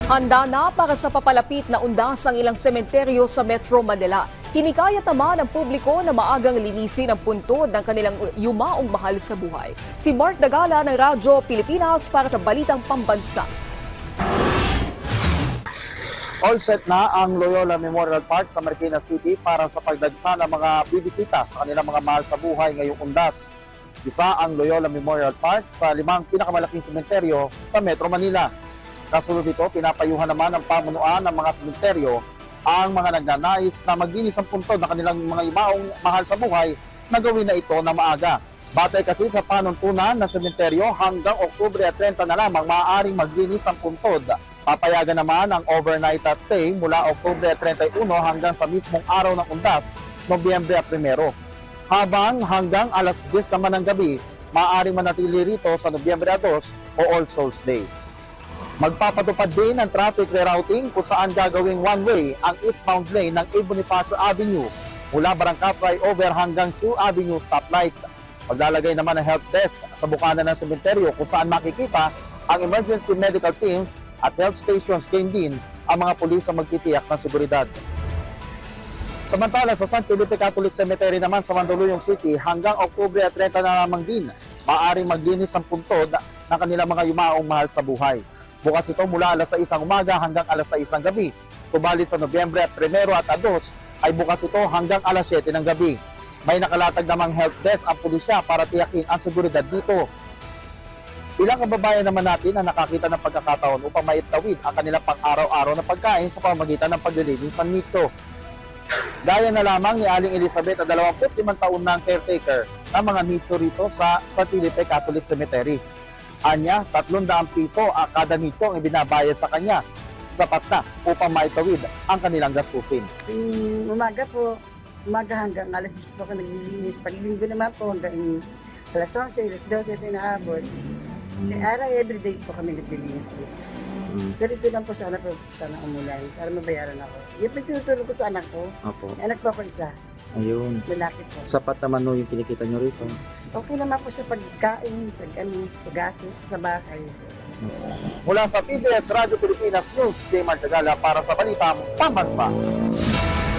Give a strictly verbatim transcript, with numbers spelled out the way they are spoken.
Handa na para sa papalapit na undas ang ilang sementeryo sa Metro Manila. Hinikayat naman ng publiko na maagang linisin ang puntod ng kanilang yumaong mahal sa buhay. Si Mark Dagala ng Radyo Pilipinas para sa Balitang Pambansa. All set na ang Loyola Memorial Park sa Marikina City para sa pagdagsa ng mga bibisita sa kanilang mga mahal sa buhay ngayong undas. Isa ang Loyola Memorial Park sa limang pinakamalaking sementeryo sa Metro Manila. Kasunod nito, pinapayuhan naman ng pamunuan ng mga sementeryo ang mga nagnanais na maglinis ang puntod ng kanilang mga imaong mahal sa buhay na gawin na ito na maaga. Batay kasi sa panuntunan ng sementeryo, hanggang Oktubre trenta na lamang maaaring maglinis ang puntod. Papayagan naman ang overnight stay mula Oktubre trenta y uno hanggang sa mismong araw ng undas, Nobyembre primero. Habang hanggang alas diyes naman ng gabi, maaaring manatili rito sa Nobyembre dos o All Souls Day. Magpapatupad din ng traffic rerouting kung saan gagawing one-way ang eastbound lane ng A. Bonifacio Avenue mula Barangka Flyover hanggang Sue Avenue stoplight. Maglalagay naman ng help desk sa bukana ng sementeryo kung saan makikita ang emergency medical teams at health stations, gain din ang mga pulis na magtitiyak ng seguridad. Samantala sa San Felipe Catholic Cemetery naman sa Mandaluyong City, hanggang Oktubre trenta na lamang din maaaring maglinis ang puntod ng kanilang mga yumaong mahal sa buhay. Bukas ito mula alas sais ang umaga hanggang alas sais ang gabi. Subalit sa Nobyembre primero at dos ay bukas ito hanggang alas siyete ng gabi. May nakalatag namang help desk ang pulisya para tiyakin ang seguridad dito. Ilang kababayan naman natin ang nakakita ng pagkakataon upang maitawid ang kanilang pang-araw-araw na pagkain sa pamamagitan ng paglilinis sa nicho. Gaya na lamang ni Aling Elizabeth na dalawampu't limang taon na ang caretaker ng mga nicho rito sa San Felipe Catholic Cemetery. Anya, tatlong daang piso ang kada nicho ang ibinabayad sa kanya. Sapat na upang maitawid ang kanilang gastusin. Yung umaga po, umaga hanggang alas diyes po ako naglilinis. Paglinggo naman po hanggang alas onse, alas dose ito inaabot. Araw, everyday po kami naglilinis dito. Mm. Pero ito lang po sana po sana umulan para mabayaran ako. Yung pinutulong ko sa anak ko, Opo. anak po ako isa, Ayun. lalaki po. Sapat naman no yung kinikita nyo rito. Okay naman po sa pagkain, sa, ano, sa gastos, sa bahay. Mula sa P B S Radio Pilipinas News, J. Mark Tagala para sa Balitang Pambansa.